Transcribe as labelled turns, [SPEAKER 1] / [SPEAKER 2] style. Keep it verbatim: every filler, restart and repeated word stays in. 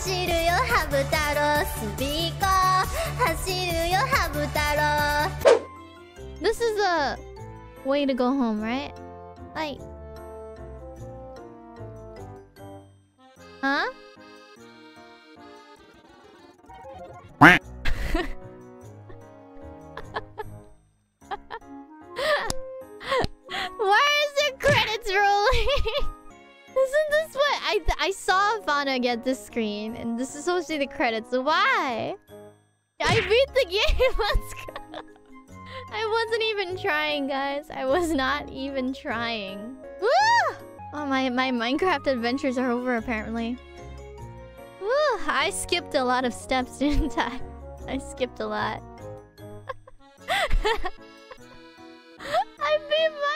[SPEAKER 1] 走るよハム太郎スピーカー走るよハム太郎 This is a way to go home, right? Like... Huh? Why is there credits rolling? Isn't this what I th I saw Fauna get this screen, and this is supposed to be the credits. Why? I beat the game. Let's go. I wasn't even trying, guys. I was not even trying. Woo! Oh, my my Minecraft adventures are over apparently. Woo! I skipped a lot of steps, didn't I? I skipped a lot. I beat my